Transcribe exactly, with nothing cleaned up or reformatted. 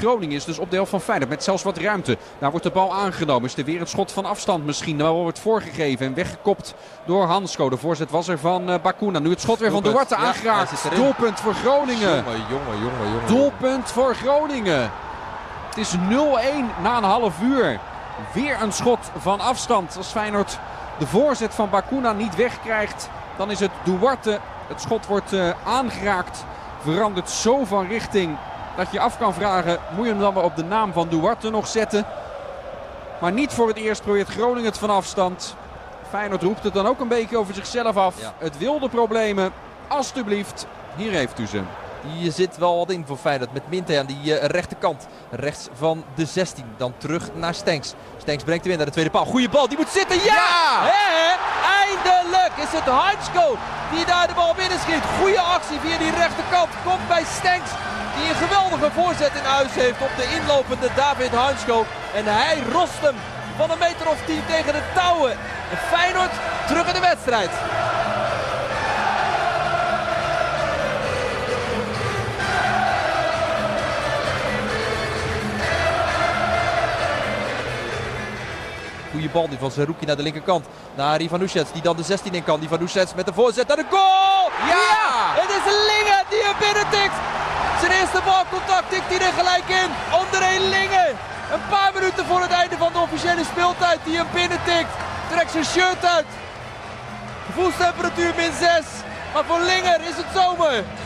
Groningen is dus op de helft van Feyenoord met zelfs wat ruimte. Daar wordt de bal aangenomen. Is er weer een schot van afstand misschien. De bal wordt voorgegeven en weggekopt door Hansko. De voorzet was er van uh, Bacuna. Nu het schot weer van Duarte ja, aangeraakt. Doelpunt voor Groningen. Jongen, jongen, jongen, jongen. Doelpunt voor Groningen. Het is nul-een na een half uur. Weer een schot van afstand. Als Feyenoord de voorzet van Bacuna niet wegkrijgt, dan is het Duarte. Het schot wordt uh, aangeraakt. Verandert zo van richting dat je af kan vragen, moet je hem dan wel op de naam van Duarte nog zetten? Maar niet voor het eerst probeert Groningen het van afstand. Feyenoord roept het dan ook een beetje over zichzelf af. Ja. Het wil de problemen. Alsjeblieft, hier heeft u ze. Je zit wel wat in voor Feyenoord met Minte aan die uh, rechterkant. Rechts van de zestien. Dan terug naar Stenks. Stenks brengt hem in naar de tweede paal. Goeie bal, die moet zitten. Ja! ja! He, he. Eindelijk is het Hansko die daar de bal binnen schiet. Goeie actie via die rechterkant. Komt bij Stenks. Die een geweldige voorzet in huis heeft op de inlopende David Hansko. En hij rost hem van een meter of tien tegen de touwen. En Feyenoord terug in de wedstrijd. Goeie bal die van Zerouki naar de linkerkant. Naar Ivanusets die dan de zestien in kan. Ivanusets met de voorzet naar de goal! Ja! ja! Het is Linge die er binnen tikt. Zijn eerste balcontact tikt hij er gelijk in. Onderheen Linge. Een paar minuten voor het einde van de officiële speeltijd die hem binnen tikt. Trekt zijn shirt uit. Gevoelstemperatuur min zes. Maar voor Linger is het zomer.